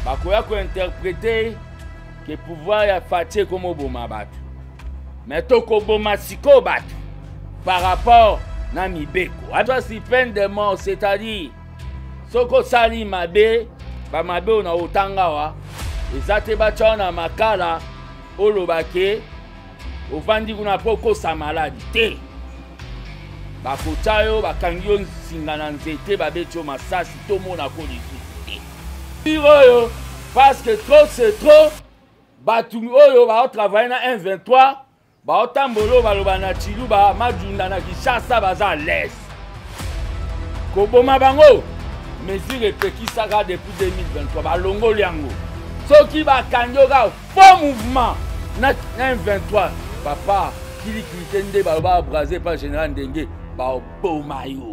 bakoya kointerpréter que pouvoir ya fatie comme oboma bato mais tokoboma siko bato par rapport na mibeko atwa si peine de mort, c'est-à-dire soko sali mabe ba mabe ona otanga wa ezate bacha na makala olobake ofandi kuna poko sa maladi te bakotayo bakangi yo nsinga na nzete babetyo masasi tomona ko lisusu te oyo parce que trop c'est trop batu oyo baotravaille na 123 baotambolo baloba na Chiluba majunda na Kinshasa baza les koboma bango mesure epekisaka depuis 2023 balongoli yango soki bakangi oka faux mouvement na 123 papa kilikilite nde baloba abrasé par général Ndenge baoboma yo.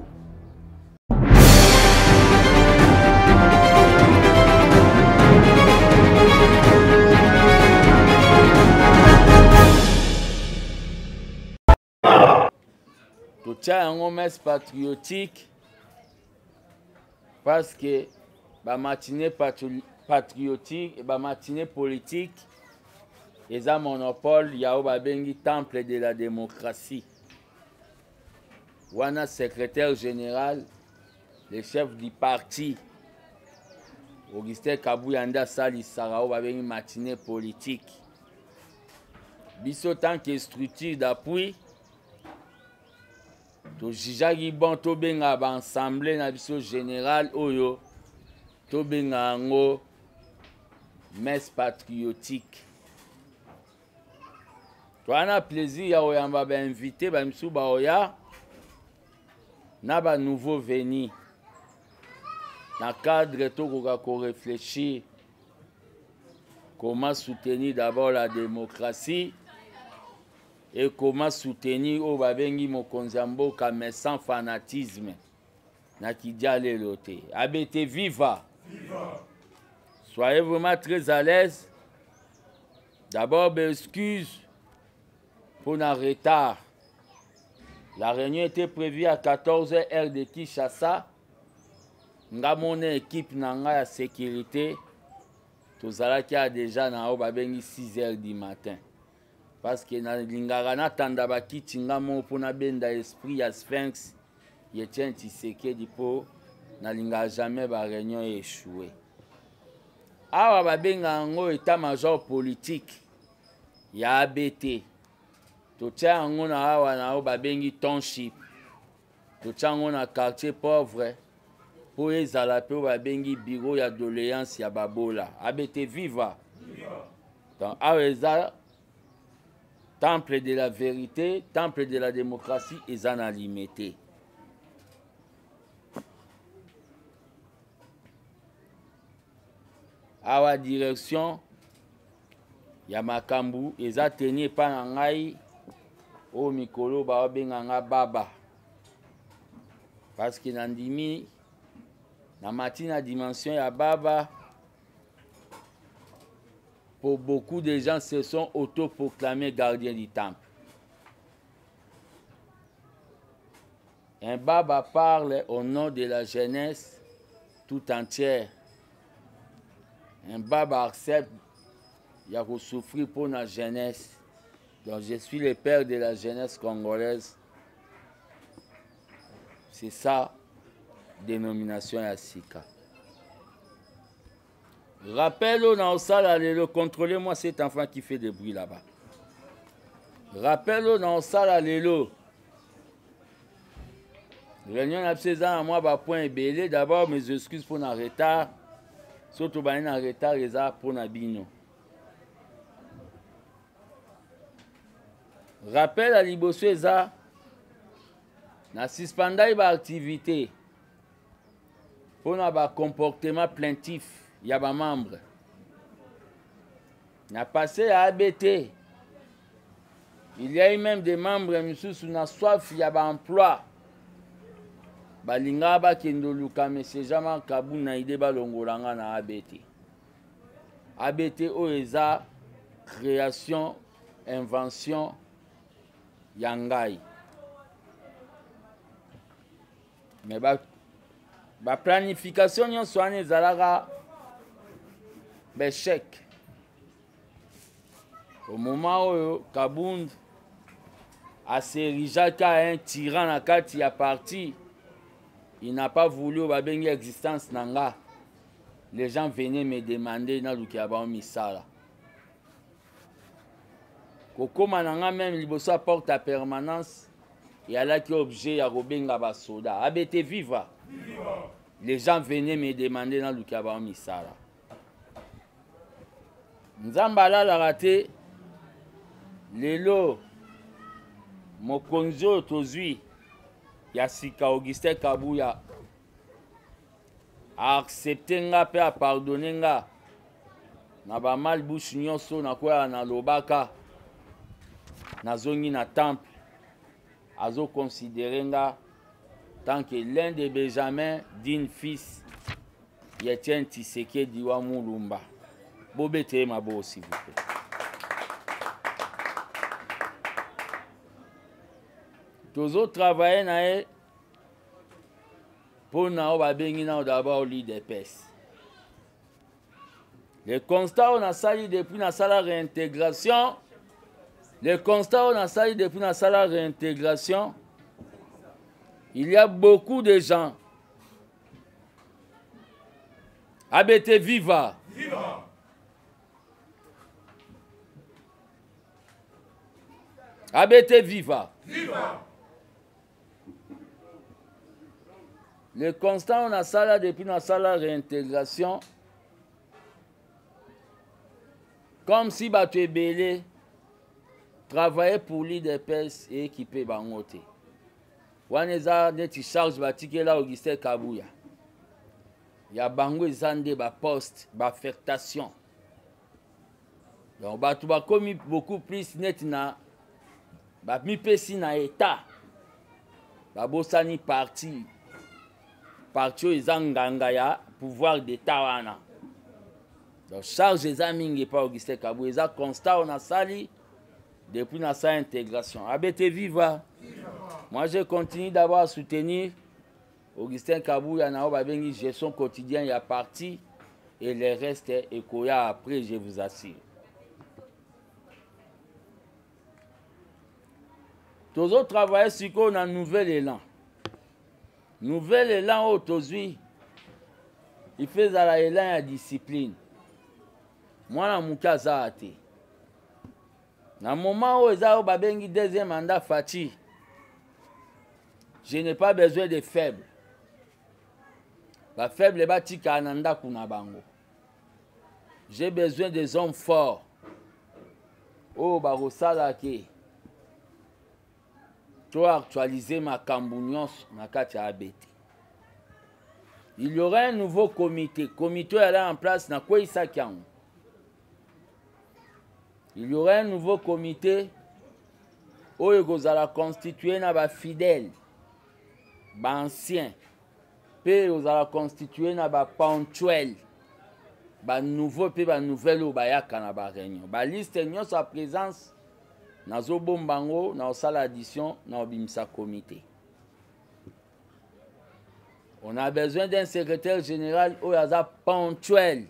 Totia yango messe patriotique parce que ba matinée patriotique et ba matinée politique ils ont monopole yao babengi temple de la démocratie. Wana secrétaire général, le chef du parti Augustin Kabuyanda Sali Sarao babengi matinée politique. Biso tant que structure d'appui to jijagi bon to benga ba assemblée na biso général oyo to benga ngo messe patriotique. To ana plaisir ya oyamba ba invité ba misu ba oya na ba nouveau venu na cadre to ko réfléchir comment soutenir d'abord la démocratie et comment soutenir au babengi mokonzi mboka mais sans fanatisme na kidia lelo te. ABT viva. Soyez vraiment très à l'aise. D'abord excuse pour un retard. La réunion était prévue à 14h heure de Kinshasa. Nga mon équipe nanga ya sécurité tozalaki déjà na o babengi 6h du matin. Parce que na lingara na tanda bakiti nga mo pona benda esprit ya Sphinx Etienne Tshisekedi po na lingara jamais ba réunion échoué. Awa babenga ngo état-major politique ya ABT. Totia ngo na awa na o babengi township. Totia ngo na quartier pauvre po ezala pe babengi bureau ya doléance ya babola. ABT viva. Donc awa temple de la vérité, temple de la démocratie, ils en ont limité. À la direction, Yamakambu, ils ont tenu par Nangaï au Mikolo, Babenganga Baba. Parce que dans Dimi, dans la dimension, il y a Baba. Pour beaucoup de gens se sont autoproclamés gardiens du temple. Un Baba parle au nom de la jeunesse tout entière. Un Baba accepte, il a souffrir pour la jeunesse. Donc je suis le père de la jeunesse congolaise. C'est ça, dénomination Yassika. Rappelle-le dans le salle, contrôlez-moi cet enfant qui fait des bruits là-bas. Rappelle-le dans le salle, réunion à 16 ans, moi, point belé. D'abord, mes excuses pour un retard. Surtout, un retard, pour Nabino. Rappelle à Libosueza, na suspendé l'activité pour un comportement plaintif. Il y a des membres. On a passé à ABT. Il y a eu même des membres qui ont soif, il y a des emplois. Balinga ba kendo luka mais c'est jamais Kabou na ide ba longolanga na ABT. ABT oeza création, invention yangai. Mais ba planification yon soane zalaga chèque. Au moment où Kabound a s'érigé comme un tyran na kati ya parti, il n'a pas voulu au babengi existence nanga. Les gens venaient me demander na lukia ba misala. Kokoma nanga même liboso porte à permanence, il y a là qui objet ya robenga ba soda. Abete viva. Les gens venaient me demander na lukia ba misala. Nzambala la raté lelo mokonzo tozui ya sika Augustin Kabuya a accepté nga pe a pardonné nga na ba mal bouche nyonso na kwa na lobaka na zongi na temple azo considérer nga tant que l'un des Benjamin d'une fils Etienne Tshisekedi wa Mulumba. Bobete mabo s'il vous plaît. Tous autres travaillent pour nous d'abord au lit des pèses. Les constats on a sali depuis la salle réintégration. Les constats on a sali depuis la salle réintégration. Il y a beaucoup de gens. Abete viva. Viva. Abete viva. Viva. Le constat on a ça là depuis la salle de réintégration. Comme si tu es belé, travailler pour l'IDPS et équiper Bangote. Waneza neti charge batike là Augustin Kabuya. Ya bango ezande ba poste, ba affectation. Donc batu ba komi beaucoup plus net na ba mi pesi na état. Ba bosani parti. Parti ezanganga ya pouvoir d'état wana. Donc charge ezamingi pa Augustin Kabuya, eza constat on a sali depuis na sa intégration. Abete viva. Moi je continue d'abord à soutenir Augustin Kabuya na babengi gestion quotidienne ya parti et le reste ekoya après je vous assure. Tous autres travaillent sur qu'on a un nouvel élan. Nouvel élan au tozui. Il fait à l'élan à discipline. Moi na mukaza ate. Na moment où ezao babengi deuxième mandat Fati. Je n'ai pas besoin de faibles. Ba faible batika ananda kuna bango. J'ai besoin des hommes forts. Oh barosala ke. To actualiser ma cambounyos na kati abete. Il y aura un nouveau comité. Comité est là en place na quoi isakiango. Il y aura un nouveau comité où il va constituer na ba fidèles, ba anciens, puis il va constituer na ba ponctuels, ba nouveau puis ba nouvelle ou ba yaka na ba réunion. Ba liste nyo sa présence na zo bombango na osala addition na obimisa comité. On a besoin d'un secrétaire général où il ponctuel.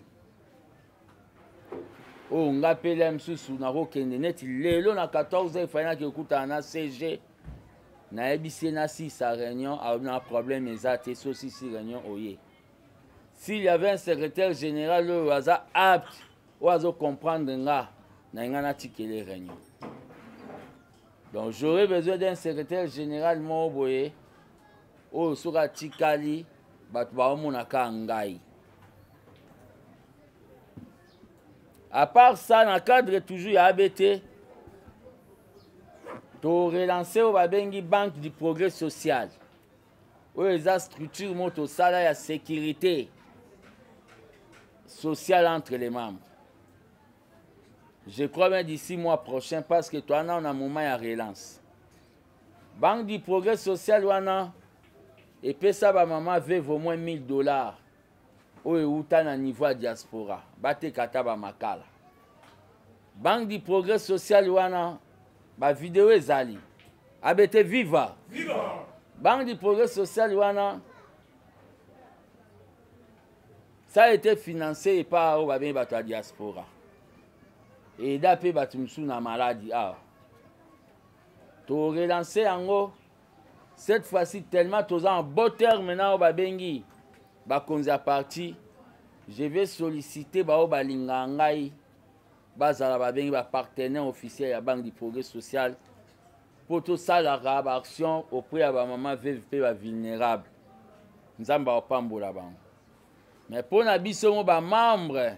Oh, on appelle M. na rokende net lelo na 14h il fallait que kuta na CG na ebisi na 6 à réunion a un problème exact et ceci si réunion oye. S'il y avait un secrétaire général le hasard apte ou à comprendre nga na ngana tikele réunion. Donc j'aurais besoin d'un secrétaire général moboye o sura tikali batu ba omonaka ngai. À part ça, dans le cadre toujours ABT, tu relancer au Babengi Banque du Progrès Social. Où les structures montent au salaire et sécurité sociale entre les membres. Je crois bien d'ici mois prochain parce que toi, on a un moment de relance. Banque du Progrès Social, et puis ça, maman veut au moins $1000. Où est à niveau diaspora. Bate kataba makala. Banque du Progrès Social wana ba vidéo ezali. Abete viva. Viva. Banque du Progrès Social wana ça a été financé par la diaspora. Et d'après la maladie. Tu relancé en haut. Cette fois-ci, tellement tu as un beau terme maintenant, je vais solliciter les partenaires officiels de la Banque du Progrès Social pour tout ça, la action auprès de la maman VVP vulnérable. Nous avons pas mais pour les membres,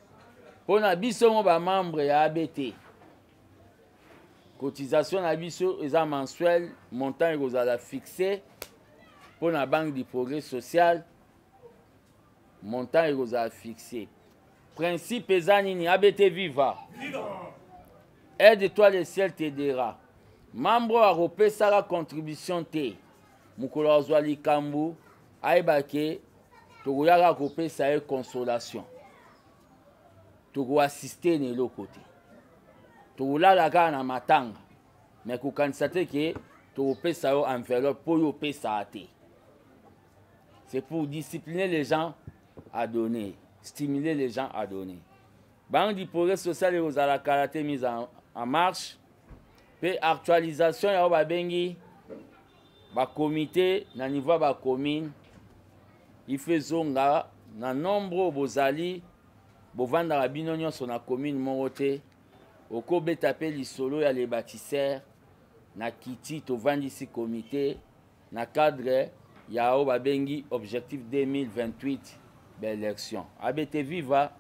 de ABT, cotisation est mensuelle, montant est fixé pour la Banque du Progrès Social, montant est fixé. Principe est ABT Viva. Aide-toi le ciel t'aidera. Membre à repé sa contribution T. Mukolo Azwali Kambu, Aibake, Togoyaga repé sa consolation. Togo assister de l'autre côté. Togo la gana matanga. Mais qu'on constate que Togo repé sa enveloppe pour yopé sa T. C'est pour discipliner les gens à donner, stimuler les gens à donner. Banque du Progrès Social et aux à la karaté mise en marche. Puis actualisation ya ba bengi ba comité na niveau ba commune il fait zonga na nombre bozali bovanda la binonyo sur la commune morote oko betape lisolo ya les bâtisseurs na kiti to vandi si comité na cadre ya ba bengi objectif 2028 l'élection ABT Viva.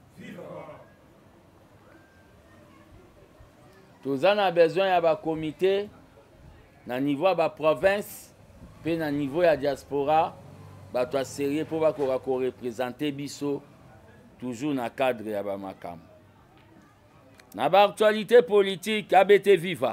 Tous en besoin de comité, na niveau de la province, puis na niveau de la diaspora, tu as sérieux pour représenter Bisso, toujours dans le cadre de la Makam. Dans l'actualité politique, ABT Viva.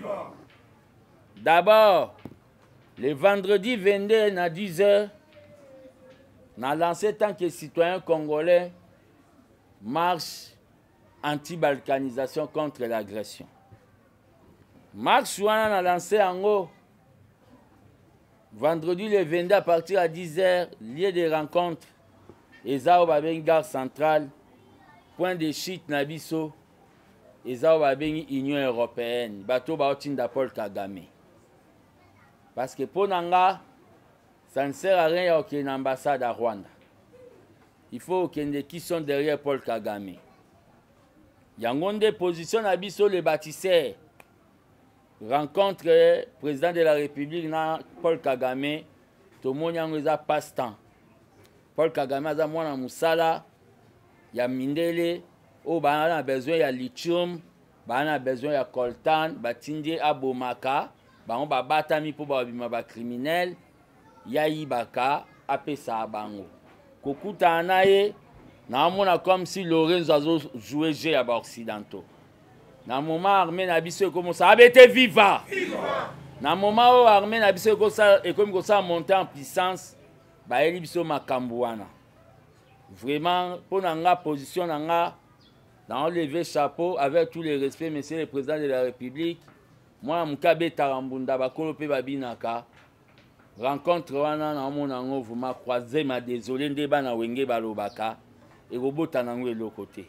D'abord, le vendredi 22 à 10h, on a lancé tant que citoyens congolais marche anti-balkanisation contre l'agression. Marche Wana a lancé en haut vendredi le 22 à partir à 10h, lieu de rencontre, Ezao Babengi Gare Centrale, point de chute Nabiso, Ezao Babengi Union Européenne, bateau Baotinda Paul Kagame. Parce que pour Nanga, ça ne sert à rien qu'il y ait une ambassade à Rwanda. Il faut qu'il y ait des qui sont derrière Paul Kagame. Il y a une position à Bisso les bâtisseurs. Rencontre le président de la République, Paul Kagame. Tout le monde a passe-temps. Paul Kagame a besoin de Moussala, il y a Mindele, il a besoin de lithium, il a besoin de coltan, il a Abomaka, il a batami pour les criminels, il y a Ibaka, Apesa Bango. Kokuta Anaye, na comme si Lorenzo a joué G à Occidentaux. Dans le moment où l'armée n'a pas ça ABT Viva. Dans le moment où l'armée n'a pas monté en puissance, il y a Makambouana. Vraiment, pour la position, dans lever chapeau, avec tous les respects, monsieur le président de la République, moi, Mkabe Tarambunda, Bakolope Babinaka, rencontre wana na mon vous m'a croisé, m'a désolé, ndeba na wenge balobaka, et robota na ngwe l'autre côté.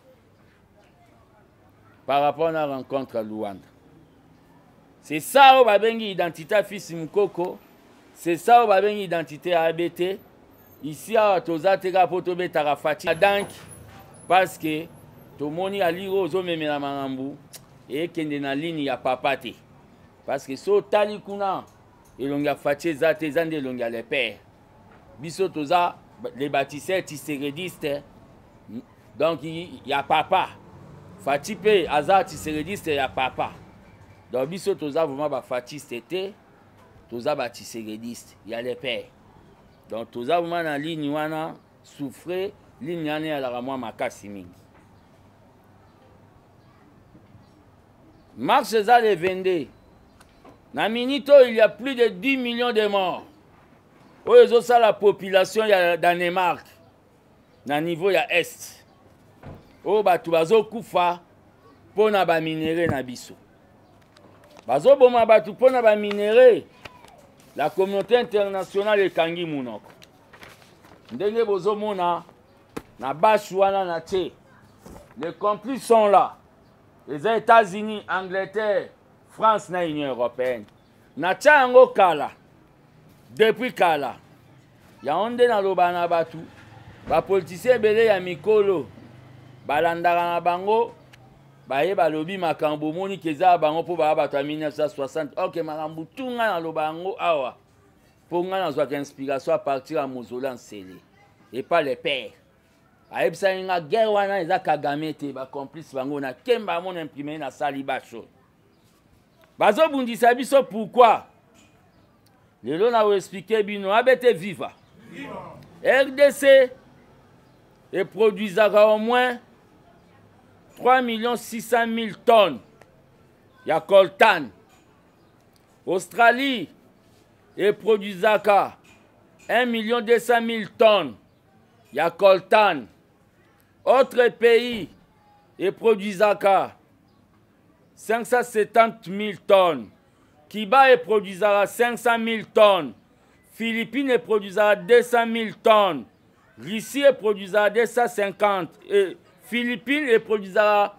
Par rapport à la rencontre à Luanda. C'est ça où va bien identité fils Mukoko, c'est ça où va bien identité ABT. Ici à Tozatega Potobe Tarafati. Donc, parce que tout le monde a lié aux hommes et la marambu, et qu'il y a une ligne à papate. Parce que so talikuna, et l'on a fatigué zate zande l'on a les pères. Biso toza les bâtisseurs tisseredistes. Donc il y a papa. Fatipé azar tisserediste il y a papa. Donc biso toza vraiment ba fatiste toza ba tisserediste, il y a les pères. Donc toza vraiment na ligne wana souffrer ligne yana ya la moi makasi mingi. Mars ça les 22. Na Minito, il y a plus de 10 millions de morts. Où ça la population il y a Danemark. Na niveau il y a Est. Où batu bazo kufa pona ba minéré na biso. Bazo boma batu pona ba minéré. La communauté internationale est kangi munoko. Ndenge bozo mona na Bachouana na Tché. Les complices sont là. Les États-Unis, Angleterre, France na Union européenne. Na Tchango Kala. Depuis Kala. Ya onde na loba na batu. Ba politicien belé ya mikolo. Balandara na bango. Baye balobi makambo moni keza bango po ba batu 1960. Ok makambo tunga na loba ngo awa. Pour nga na zwa inspiration à partir à mausolée en scellé. Et pas les pères. Aïbsa nga guerre wana eza Kagame te ba complice bango na kemba mon imprimé na sali bacho. Bazo bundisa biso pourquoi? Lelo na expliquer bino abete viva. RDC et produisera au moins 3 600 000 tonnes. Ya coltan. Australie et produisaka 1 200 000 tonnes. Ya coltan. Autre pays et produisaka 570 000 tonnes. Kiba et produisera 500 000 tonnes. Philippines et produisera 200 000 tonnes. Russie et produisera 250. Et Philippines et produisera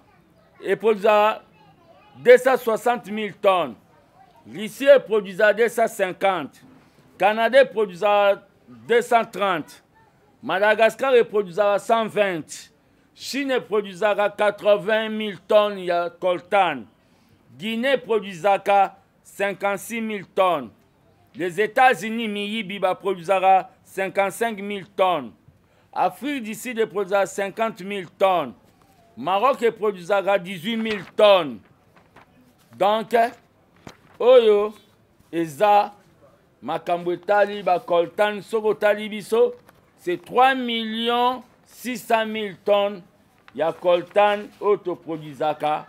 260 000 tonnes. Russie et produisera 250. Canada produisera 230. Madagascar et produisera 120. Chine produisera 80 000 tonnes de coltan. Guinée produisera 56 000 tonnes. Les États-Unis, Miyibiba produisera 55 000 tonnes. Afrique du Sud produisera 50 000 tonnes. Maroc produisera 18 000 tonnes. Donc, Oyo, Eza, Makambo Tali, Coltan, Soko Talibiso, c'est 3 600 000 tonnes. Ya coltan autoproduisaka.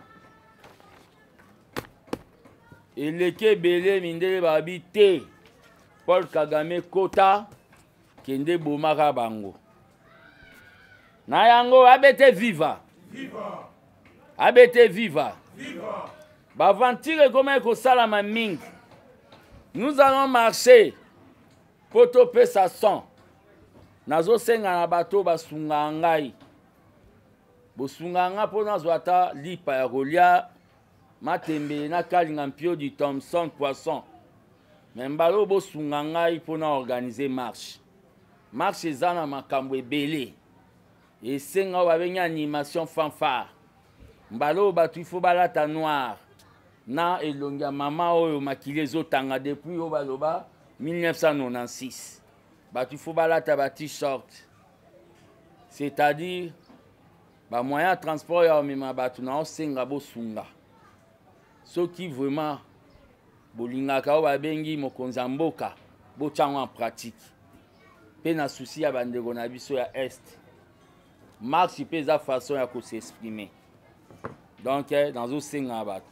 Et leke belé mindele babi te. Paul Kagame kota kende bomaka bango. Na yango abete viva. Viva. Abete viva. Viva. Bavantire comme ko salama mingi. Nous allons marcher pour toper sa son. Nazo senga na bato basunga ngai. Bosunga nga po nazwata lipa ya kolia matembe na kalinga mpio du Thomson poisson. Membalo bosunga ngai po na organiser marche. Marche ezana makambo ebele. Et senga babengi animation fanfare. Mbalo batu ifo balata noir. Na elongia mama oyo makile ezotanga depuis o baloba 1996. Batu ifo balata ba t-shirt. C'est-à-dire ba moyen de transport ya mema batu na osenga bosunga. Ce qui vraiment bolingaka o babengi mokonza mboka botyango en pratique. Pe na souci ya bandeko na biso ya est. Marche pe za façon ya ko s'exprimer. Donc dans osenga batu.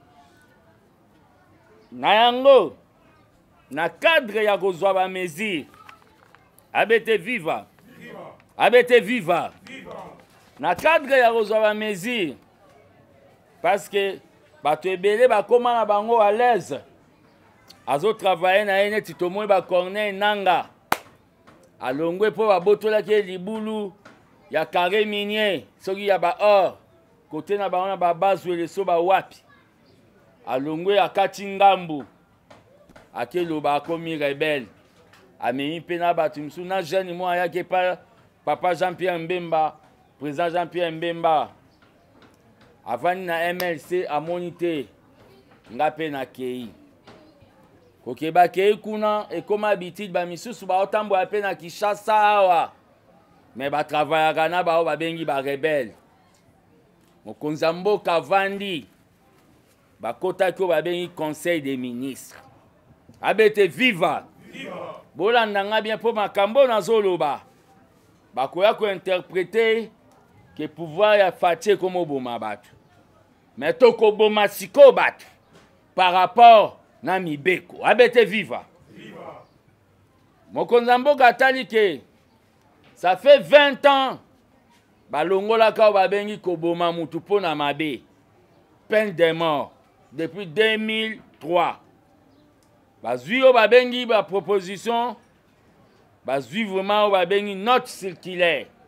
Na yango na cadre ya kozwa ba mesure abete viva. Abete viva. Na cadre ya kozwa ba mesure parce que bato ebele bakoma na bango à l'aise. Azo travailler na ene titomo ba Corneille Nanga. Alongwe po ba botola ke libulu ya carré minier soki ya ba or côté na ba ba bazwe le so ba wapi. Alongwe akati ngambu akelo ba komi rebelle. Amemi pena batumsu na jeune mo ayake pa papa Jean-Pierre Mbemba, président Jean-Pierre Mbemba. Avant na MLC a monité ngape na kei. Kokeba kei kuna et comme habitude ba misusu ba otambo ape na Kinshasa awa. Mais ba travaillaka na ba ba bengi ba rebelle. Mokonza mboka vandi ba kota ko ba bengi conseil des ministres. Abete viva. Viva. Bolanda nga bien po makambo na zoloba. Ba koya ko interpréter que pouvoir ya fatie comme oboma batu. Mais toko boma siko batu par rapport na mibeko. Abete viva. Viva. Mokonza mboka atali ke ça fait 20 ans balongola ka ba bengi ko boma mutu po na mabe. Peine de mort depuis 2003. Bazui o ba bengi ba proposition bazui vraiment o ba bengi note circulaire.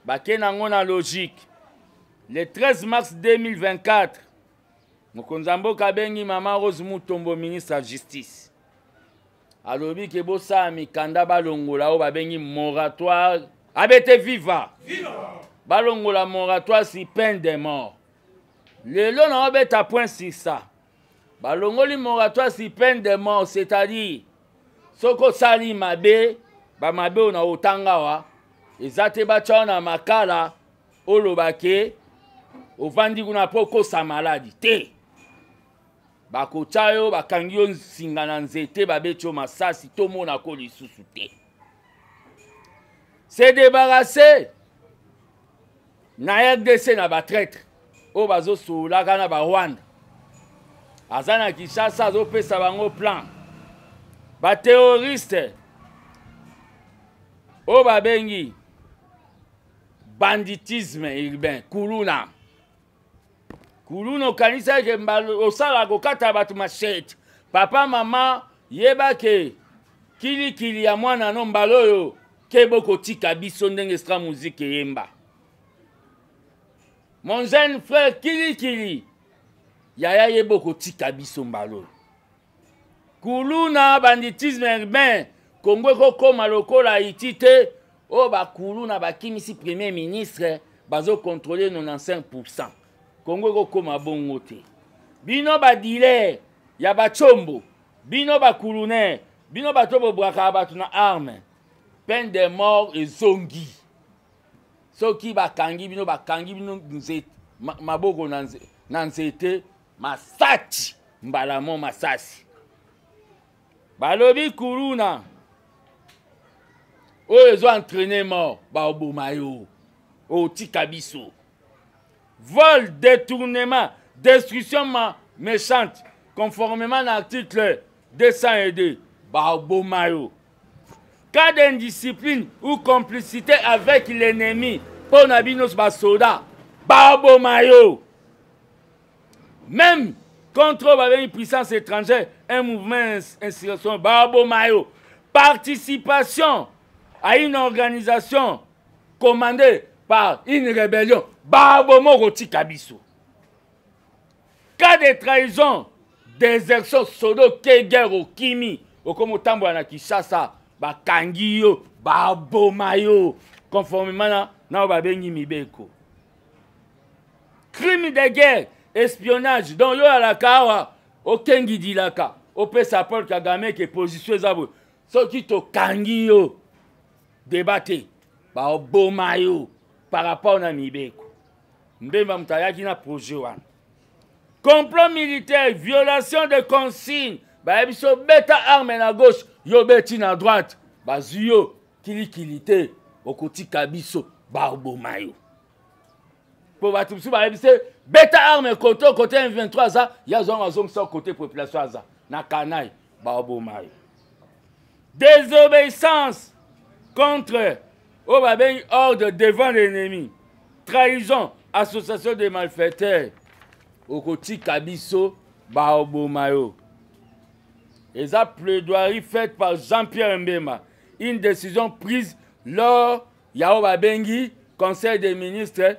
Baké nango na logique. Le 13 mars 2024, Mokonzambo Kabengi Maman Rose Mutombo, ministre de la Justice. Alobi ke bosa mikanda balongola o babengi moratoire. Abete viva. Viva. Balongola moratoire si peine de mort. Lelo na obeta point sur ça. Balongoli moratoire si peine de mort, c'est-à-dire soko sali mabe, ba mabe ona otanga wa. Ezate bacha na makala olobake ovandi kuna poko sa maladie te. Bakochayo bakangi yo nsinga na nzete babecho masasi tomona ko lisusu te. Se débarrasser na RDC na batraître o bazo soulaka na ba Rwanda. Azana Kinshasa zo pesa bango plan. Ba terroriste o babengi banditisme urbain kuluna. Kuluno kanisa ke mbalo osala kokata batu machete. Papa mama yeba ke kili ya mwana no mbalo yo kebo kotika biso ndenge extra musique yemba. Mon jeune frère kili yaya yebo kotika biso mbalo. Kuluna banditisme urbain Congo kokoma lokola itite o ba kuluna bakimisi premier ministre bazo contrôler 95%. Congo kokoma bongo te. Bino ba dealer ya ba chombo, bino ba kulune, bino ba tobo braka batu na arme. Peine de mort et zongi. Soki ba kangi bino nzete maboko na nzete masati mbalamo masasi. Balobi kuluna oyo ezo entraîner mort ba obomayo o tikabiso. Vol, détournement, destruction méchante, conformément à l'article 202, Baobomayo. Cas d'indiscipline ou complicité avec l'ennemi, pour Nabinos Basoda, Baobomayo. Même contre une puissance étrangère, un mouvement d'insurrection, Baobomayo. Participation à une organisation commandée par une rébellion, Babomo Roti Kabiso. Cas de trahison, désertion, sodo, kegero, kimi, okomotambo na Kinshasa, bakangiyo, babomayo, conformément na babengi mibeko. Crime de guerre, espionnage, donc yo alakawa, okengi dilaka, opesa Paul Kagame ke position zabo, soki to kangiyo, débatté, babomayo. Par rapport à Mibeko. Mbemba mutayaki na projet wana. Complot militaire, violation de consignes. Ba biso beta arme na gauche, yo beti na droite. Ba zuyo kilikilité, okoti kabiso barbomayo. Po batu biso ba biso beta arme côté M23 za, ya zonga zonga côté population za. Na kanai barbomayo. Désobéissance contre au babeng ordre devant l'ennemi. Trahison, association de malfaiteurs. Okoti Kabiso, Baobomayo. Et ça, plaidoirie faite par Jean-Pierre Mbema. Une décision prise lors Yao Babengi, Conseil des ministres,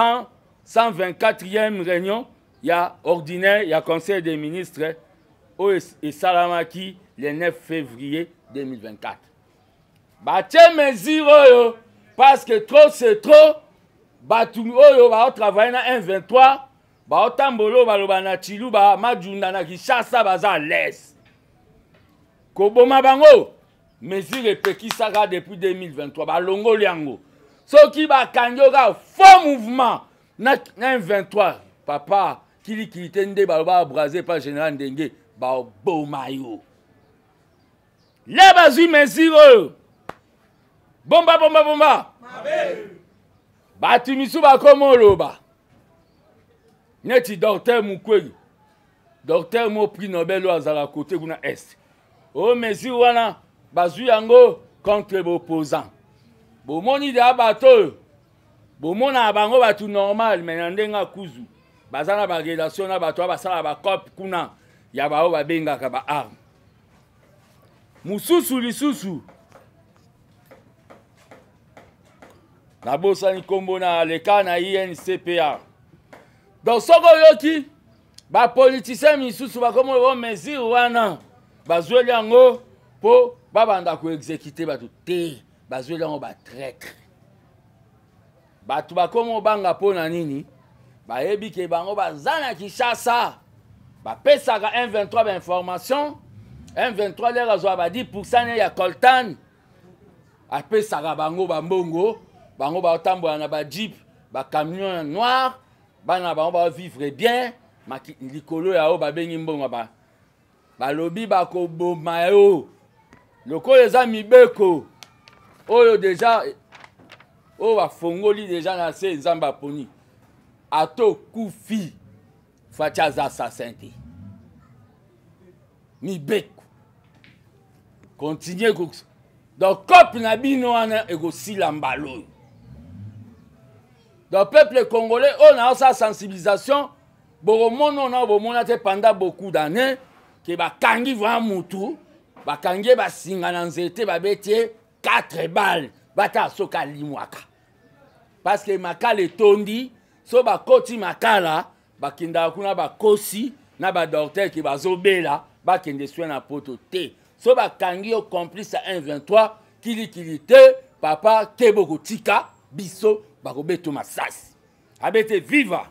124e réunion, il y a ordinaire, il y a Conseil des ministres, et Salamaki, le 9 février 2024. Batie mesure parce que trop c'est trop. Batu oyo ba travailler na 123, ba tambolo ba loba na Chilu ba majunda na Kinshasa baza l'est. Koboma bango mesure pekisaka depuis 2023 ba longo liango. Soki ba kanyoga faux mouvement na 123 papa kili tende ba loba brasé par général Ndenge ba bomayo. Les bazu mesure bomba. Bati misu bakomo loba. Neti docteur Mukwege. Docteur mo prix Nobel o azala côté kuna est. O mesure wana bazu yango contre l'opposant. Bomoni de abato. Bomona bango batu normal mais ndenga kuzu. Bazana ba relation na bato basala ba cop kuna ya ba o babenga ka ba arme. Mususu lisusu nabosani kombo na leka na INCPA. Donc soko yoki ba politicien misusu bakomo bo mesure wana bazweli yango po babanda ko exécuter bato te bazweli yango ba traître. Bato bakomo banga pona nini bayebi ke bango bazana Kinshasa bapesaka M23 ba information M23 lera zo ba 10% ya coltan apesaka bango bambongo bango ba otambola na ba jeep ba camion noir bana bango ba vivre bien likolo ya o babengi mbongo balobi bakoboma yo lokola eza mibeko oyo deja oyo bafongoli deja na se nzambe aponi ato kufi facha aza assassin te mibeko continue kokusa donc kope na bino wana ekosila mbala oyo donc peuple congolais oyo na osa sensibilisation bokomona na bomona te pendant beaucoup d'années ke bakangi vwa mutu bakangi basinga na nzete babeti 4 balles bata soka limwaka parce que makala etondi so bakoti makala bakindaka kuna bakosi na badokter ke bazobela bakende soin na poto te so bakangi yo complice à 1-23 kilikili te papa kebo kotika biso bakobeto masasi abete viva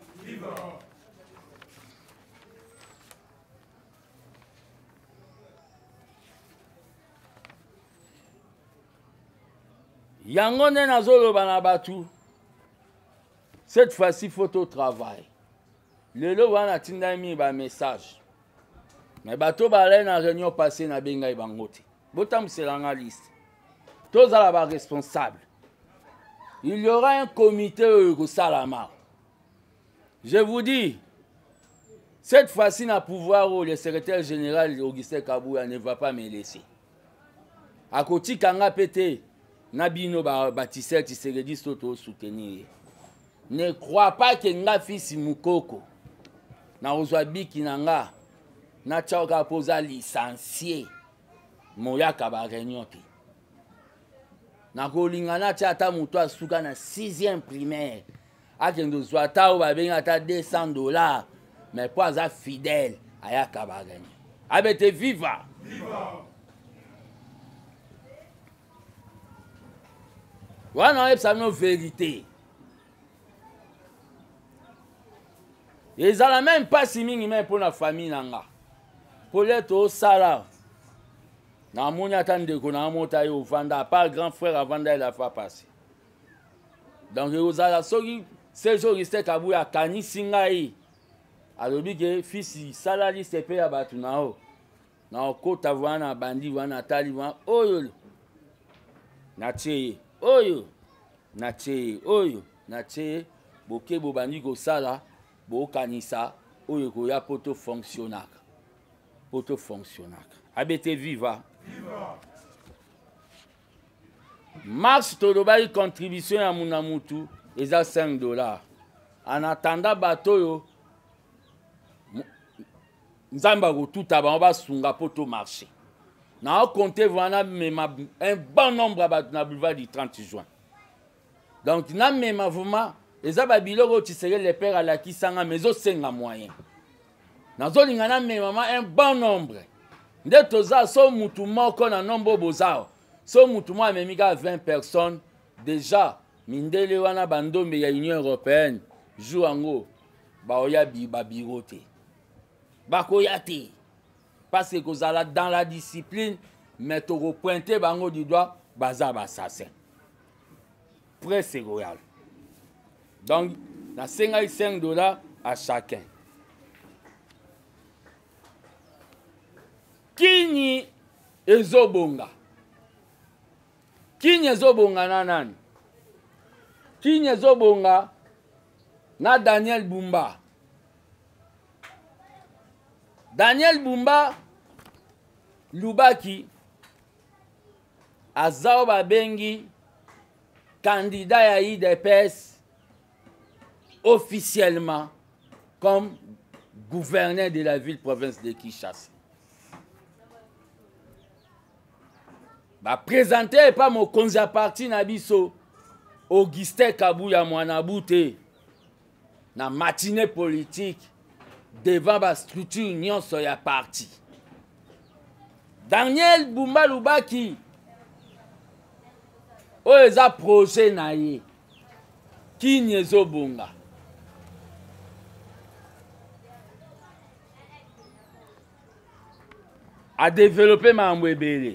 yango nde nazoloba na batu cette fois-ci photo travail lelo wana tindami ba message mais bato balai na réunion passée na bengai bango te botambuselanga liste tozala ba responsable il y aura un comité au Salama. Je vous dis, cette fois-ci, na pouvoir où le secrétaire général Augustin Kabouya ne va pas me laisser. À côté, Kanga Pété, Nabino Batissel, Tisseredi Soto soutenir. Ne crois pas que nga fils Moukoko, na Ozoabi Kinanga, na Tchauka Posa licencié, Moya Kabarenyote. Nakolingana ata mutu asuka na 6e primaire akendo zwata o babenga ata $200 mais po aza fidèle aya kabagani abete viva wana epsa no vérité ezala même pas si mingi même pour la famille nanga pour l'être au sala na moni ata ndeko na mota yo vanda pas grand frère avant d'aller la faire passer donc ozala soki ces jours Augustin Kabouya kanisi ngai alobi ke fils salali sepe ya batu nao na okota wana bandi wana tali wana oyo na tie oyo na tie oyo na tie boke bobandi ko sala bo kanisa oyo ko ya poto fonctionnaka abete viva Max Tolobali contribution à Munamutu est à $5. En attendant Batoyo, Nzamba tout à va sunga poto marché. Na compté voilà un bon nombre à boulevard du 30 juin. Donc na même vraiment les ababiloko tu serais les pères à la qui sanga mais au senga moyen. Na zolingana même un bon nombre. Nde toza so mutu moko na nombo bozao so mutu mo amemika 20 personnes déjà mindele wana bandombe ya Union européenne joue ango baoya biro te bakoya te parce que kozala dans la discipline mais to pointer bango du doigt baza assassin presse royal donc na $5 à chacun. Kini ezobonga na nani? Kini ezobonga na Daniel Bumba. Daniel Bumba Lubaki azao babengi candidat ya IDPS officiellement comme gouverneur de la ville-province de Kinshasa. Ba présenté pas mon konzi à parti na biso Augustin Kabuya Mwanabute na matinée politique devant la structure union sur ya parti. Daniel Bumba Lubaki oza projet na ye qui nyezo bonga a développé Mamwebele.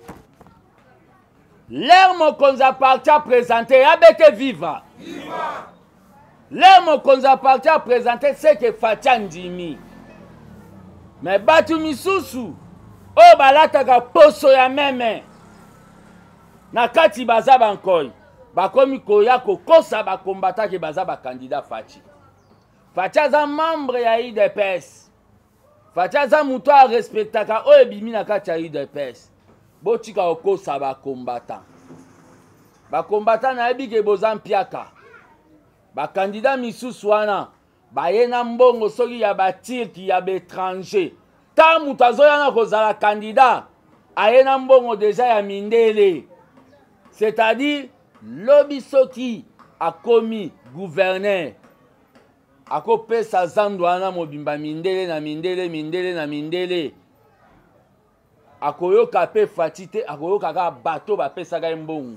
L'air mokonzi a parti à présenter Abete Viva. L'air mokonzi a parti à présenter ce que Fatia Ndimi. Mais batu misusu o balataka poso ya meme na kati baza bankoy bakomi koya kokosa bakombata ke baza ba candidat Fatia. Fatia za membre ya UDPS. Fatia za muto a respectaka o ebimi na kati ya UDPS. Botika okosa bakombata. Bakombata na yebi ke bozan piaka. Bakandida misusu wana bayena mbongo soki ya batirki ya bétranger. Ta mutu azoya na kozala kandida ayena mbongo deja ya mindele. C'est-à-dire lobi soki akomi gouverneur akopesa zandu wana mobimba mindele na mindele akoyoka pe fatite akoyoka ka bato bapesaka mbongo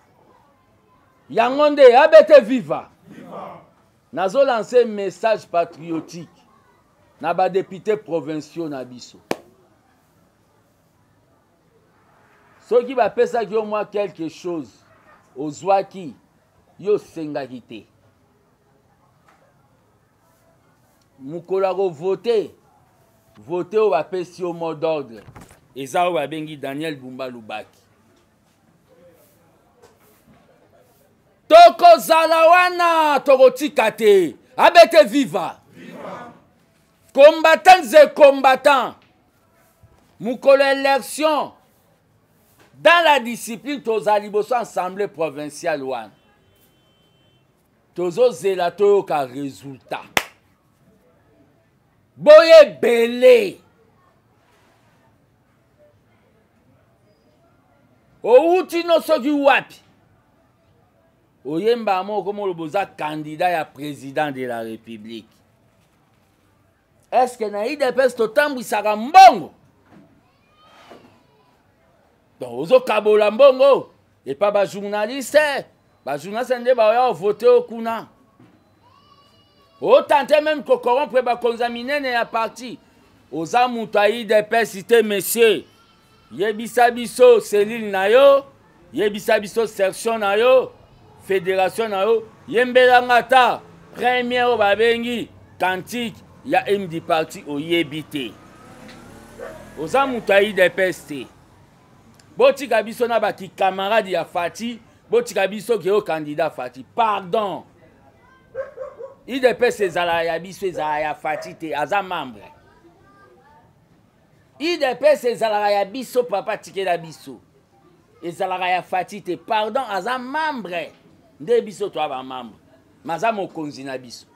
yango nde Abete Viva. Nazo lancer un message patriotique na ba député provinciaux na biso. Soki bapesaki yo moi quelque chose ozwaki yo sengaki te. Mukolo ko voter au bapesi au mot d'ordre. Eza o babengi Daniel Bumba Lubaki. Toko zalawana tokotika te. Abete Viva. Combattants et combattants. Mukolo élection dans la discipline tozali boso assemblée provinciale wana. Tozo zela toyoka résultat. Boye belé. Outi no soki wapi. Oyemba moko mo loboza candidat ya président de la République. Est-ce que na UDPS totambwisaka mbongo? Donc ozo kabola mbongo et pas ba journaliste. Ba journaliste nde ba ya voter okuna. O tenter même ko corrompre ba konzaminene ya parti. Oza mutu a UDPS cité monsieur. Yebisa biso cellule na yo, yebisa biso section na yo, fédération na yo, yembelanga ta première o babengi cantique ya MD parti o yebite. Oza mutu a UDPS te. Botika biso na baki camarade ya Fati, botika biso ke o candidat Fati. Pardon. UDPS ezala ya biso ezala ya Fati te, aza membre. UDPS ezala ya biso papa tikela biso. Ezala ya Fati te, pardon, aza membre. Nde biso to aba membre. Maza mokonzi na biso.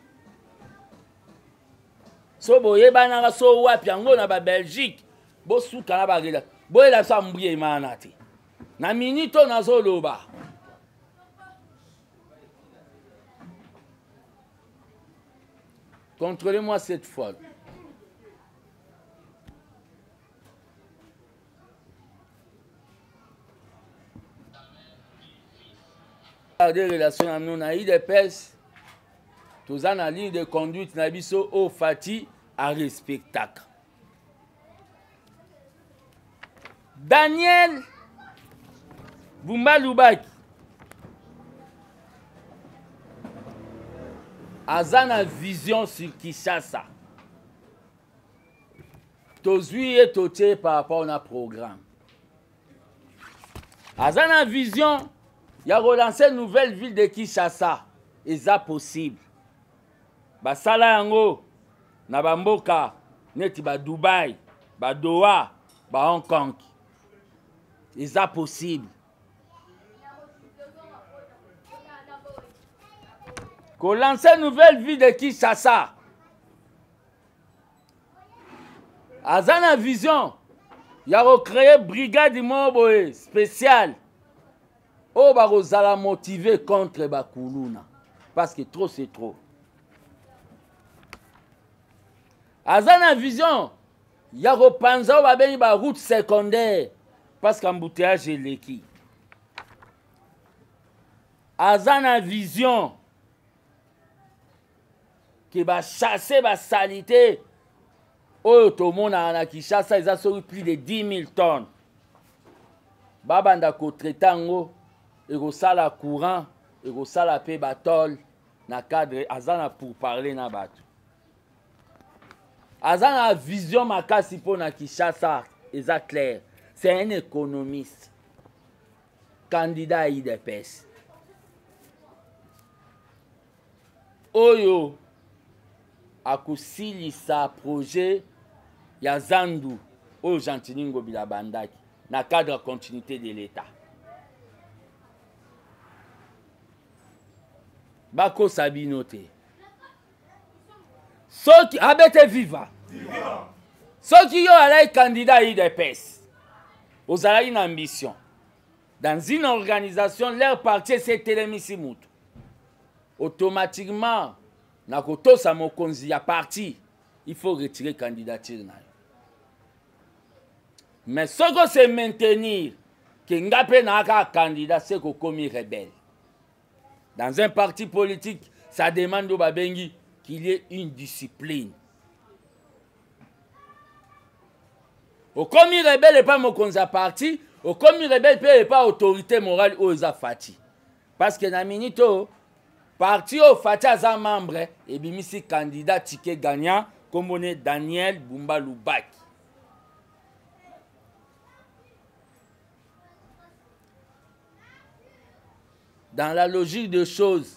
So boyeba na so wapi yango na ba Belgique, bo suka na ba rela. Boye la sa mbrie manate. Na minito na zoloba. Contrôlez-moi cette folle. Des relations à nous na UDPS. Tous en ligne de conduite na biso au Fati à respectac. Daniel Bumba Lubaki Azana vision sur Kinshasa. Tozui et toté par rapport à programme. Azana vision, il y a relancé une nouvelle ville de Kinshasa. Et ça possible. Basala yango, na bamboka, neti ba Dubaï, ba Doha, ba Hong Kong. Et ça possible. Qu'on lance une nouvelle ville de Kinshasa. Azana vision, il y a recréé brigade immobilière spéciale. Oh, barozala motivé contre Bakuluna. Parce que trop, c'est trop. Azana vision. Yako panza ou babeni ba route secondaire. Parce qu'embouteillage est l'équipe. Azana vision. Qui va chasser la salité. Oh, tout le monde a qui chasse, ils ont plus de 10 000 tonnes. Babanda ko tretango. Et au sala courant, et au sala pe batol, na cadre, azana pour parler na batu. Azana vision makasi po na Kinshasa, eza clair. C'est un économiste, candidat à IDPS. Oyo, akusili sa projet, ya Zandu, oyo Jantiningo Bilabandaki, na cadre de continuité de l'État. Bako Sabinote. Soki abete viva. Soki yo alay candidat IDPS. Vous avez une ambition. Dans une organisation, leur parti c'est Télémissimout. Automatiquement, na koto sa mokonzi ya parti, il faut retirer candidature. Mais ce que c'est maintenir que ngape na ka candidat c'est ko komi rebelle. Dans un parti politique, ça demande au Babengi qu'il y ait une discipline. Au commis rebelle n'est pas mon konza parti, au commis rebelle n'est pas autorité morale aux Fati. Parce que dans la minute, parti au Fati a un membre, et bien ici candidat ticket gagnant, comme on est Daniel Bumba Loubaki. Dans la logique des choses,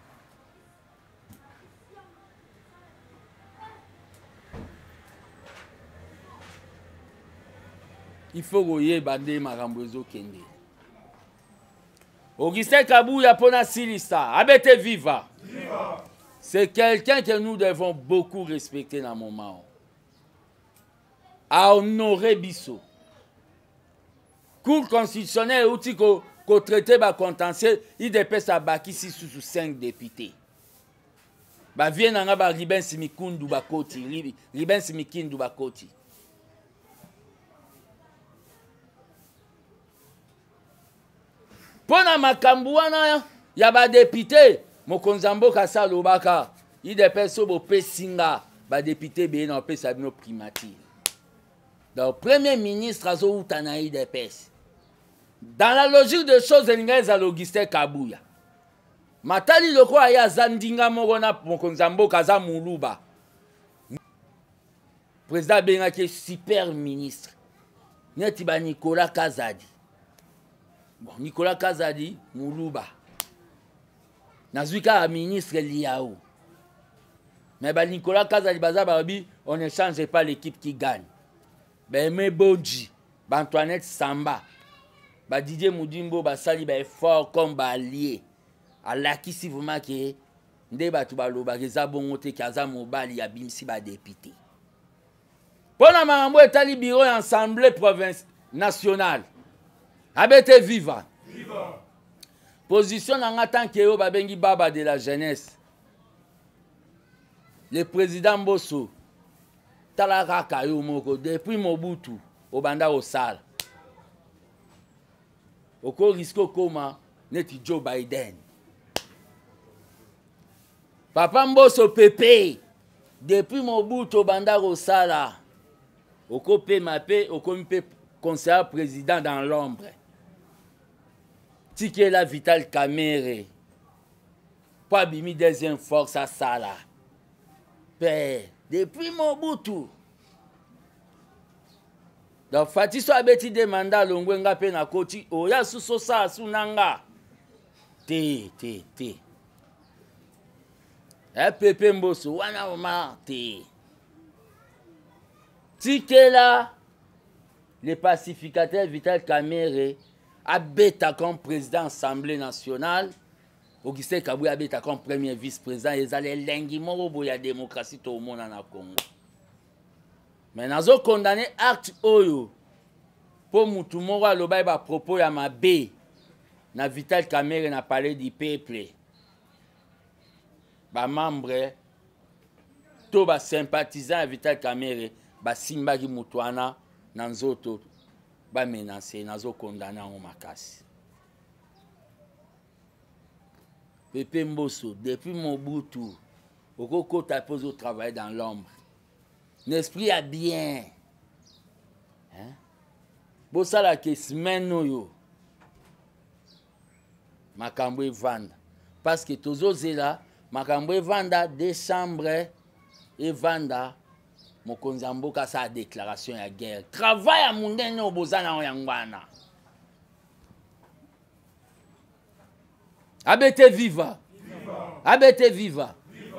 il faut que bande marambozo kende. Augustin Kabouya pona silista, abete viva. C'est quelqu'un que nous devons beaucoup respecter dans mon moment. À honorer Bisso. Cour constitutionnelle outil ko traité ba contentieux, il dépêche à baki 6 ou 5 députés. Ba vient nga ba Riben Simikundu bakoti, Riben Simikindu bakoti. Pona makambu wana ya ba député, mokonzambo kasa lobaka, il dépêche so bo pesinga ba député be na pesa bino primature. Donc premier ministre azo utana il dépêche. Dans la logique des choses, il y a Augustin Kabouya. Matali loko aya zandinga mogona mokonzambo kaza muluba. Président Bengaki super ministre. Neti ba Nicolas Kazadi. Bon, Nicolas Kazadi muluba. Nazuika ministre liao. Mais ba Nicolas Kazadi baza babi, on ne change pas l'équipe qui gagne. Ben me Bodji, ba Antoinette Samba. Ba Didier Moudimbo basali ba effort comme ba allié alaki si vraiment que nde batu baloba keza bongo te kaza mobali ya bimsi ba député pona mambo etali bureau ya assemblée province nationale abete viva position nanga tant que yo babengi baba de la jeunesse le président Mbosso talaka kayo moko depuis Mobutu obanda osala oko risque koma neti Joe Biden. Papa Mbosso Pepe depuis Mobutu banda Rosala oko pe mape oko mpe conseiller président dans l'ombre. Tike la Vital Kamerhe pas bimi deuxième force à Sala. Père depuis Mobutu. Donc Fatiso abeti demanda longwenga pe na koti oya suso sa sunanga. Te. Pepe Mbosso wana oma te. Tikela le pacificateur Vital Kamerhe abeta comme président Assemblée nationale. Augustin Kabouya abeta comme premier vice-président ezale lengi moko boya démocratie to mona na Congo. Mais nazo condamné acte oyo pour mutu moko aloba ba propos ya mabe na Vital Kamerhe na Palais du Peuple. Ba membre to ba sympathisant ya Vital Kamerhe ba simbaki mutwana na nzoto ba menacer nazo condamner en makasi. Pepe Mbosso, depuis Mobutu, Okoko tapose au travail dans l'ombre. L'esprit a bien. Hein? Bosala ke semaine yo. Makambo evanda. Parce que tozo zela, makambo evanda décembre evanda mokonzi ya mboka sa déclaration ya guerre. Travail à mundene obozana yangwana. Abete viva. Abete viva.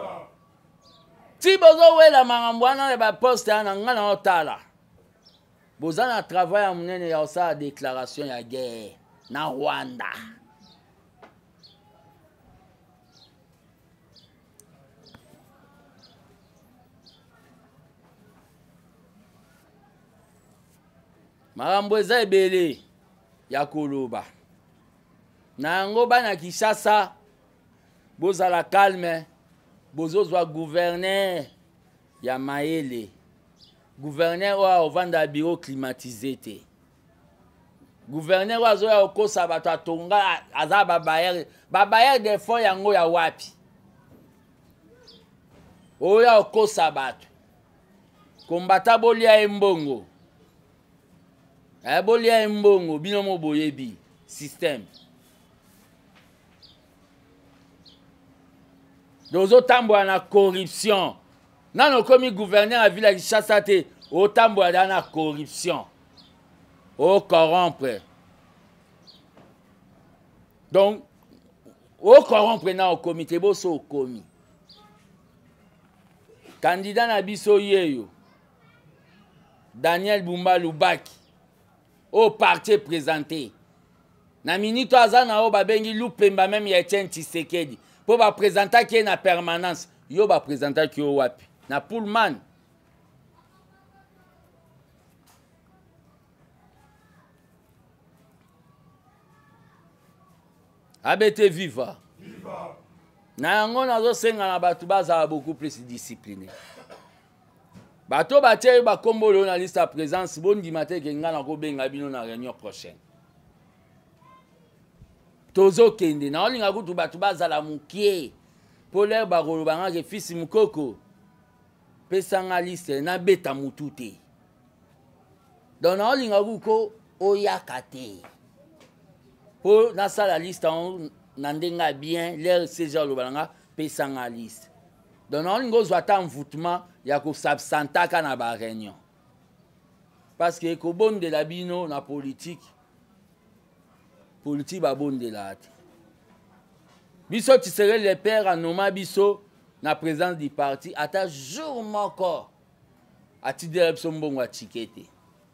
Si bozo wela makambo wana ba poste na ngana otala. Bozana travail à munene ya sa déclaration ya guerre na Rwanda. Makambo eza ebele ya koloba. Na yango bana Kinshasa bozala calme, bozozwa gouverneur ya Mayele. Gouverneur oyo ovanda bureau climatisé te. Gouverneur oyo azoya okosa bato atonga aza babayere de fonds yango ya wapi. Oyo okosa bato. Kombata bolia embongo. Bolia mbongo bino mo boyebi système. Dozo tamboa na corruption. Nano komi gouverneur à ville ya Kinshasa te o tamboa na corruption. O corrompre. Donc o corrompre na o comité boso o komi. Candidat na biso yeyo. Daniel Bumba Lubaki. Au parti présenté. Na minute azana o babengi Lupemba même ya Etienne Tshisekedi. Pour ba présenter qui est na permanence. Yo ba présenter qui o wapi. Na Pullman. Abete viva. Viva. Na yango nazo senga na batu baza beaucoup plus discipliné. Bato batie ba kombolo na liste à présence bondi maté ke ngana ko benga bino na réunion prochaine. Tozo kende na olinga kutu bato bazala mukie. Pole ba kolobanga ke fils mukoko. Pesanga liste na beta mutute. Donc na olinga kuko oyakate. Po na sala liste on nandenga bien l'air César lobalanga pesanga liste. Donc na olinga zwa envoûtement ya ko s'absentaka na ba réunion. Parce que ko bonde la bino na politique ba bonde la ate. Biso tu serais le père en noma biso na présence du parti ata jour moko ati de mbongo a tikete.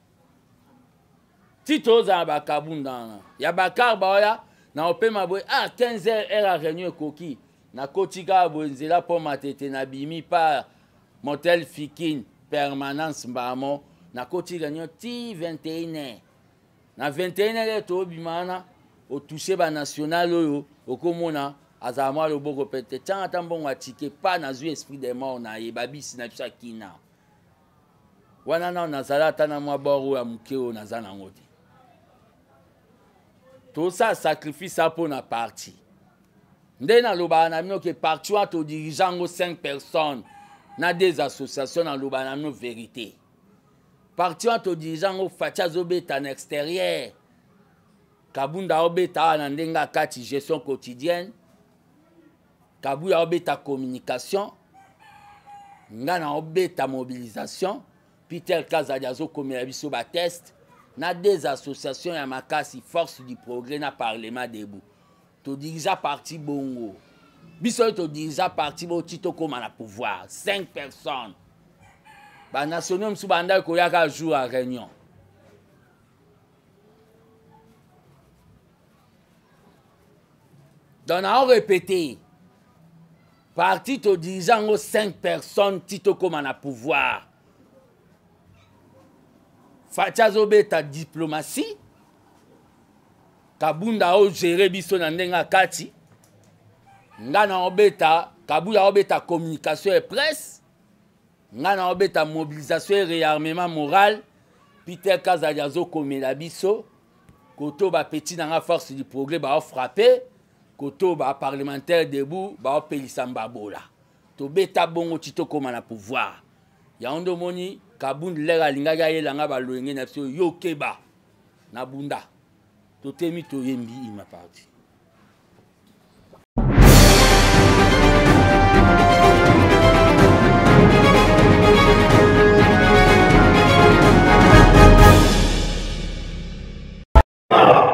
Tito za ba kabunda ya bakar ba ya na opema boy 15h era réunion koki na kotika bonzela po matete na bimi par motel Fikin permanence mbamo na koti réunion ti 21h na 21h to bimana o toucher ba national oyo okomona azamwa loboko pete tanga tambongo atike pa na zu esprit de mort na ye babisi na biso kina wana na nazala tana mwa boro ya mukeo nazana ngote tout ça sacrifice pour na parti ndena loba na mino ke parti wa to dirigeant 5 personnes na des associations na loba na mino vérité parti wa to dirigeant fatia zobeta en extérieur kabunda obeta na ndenga kati gestion quotidienne kabuya obeta communication ngana obeta mobilisation Peter Kazadiazo komela biso ba test na des associations ya makasi force du progrès na parlement debout to dirija parti bongo biso to dirija parti bo tito koma na pouvoir 5 personnes ba national msu banda ko yaka jour à réunion donc on répété parti to dirigeant 5 personnes tito koma na pouvoir Fatia Zobeta diplomatie Kabunda o gérer biso na ndenga kati. Ngana obeta Kabunda obeta communication et presse. Ngana obeta mobilisation et réarmement moral. Peter Kazadiazo komela biso. Koto ba petit dans la force du progrès ba frapper. Koto ba parlementaire debout ba pelisamba bola. To beta bongo tito koma na pouvoir. Ya ondo moni Kabunda lega linga ye langa ba loenge na biso yo keba na bunda. To temi to yembi ima parti.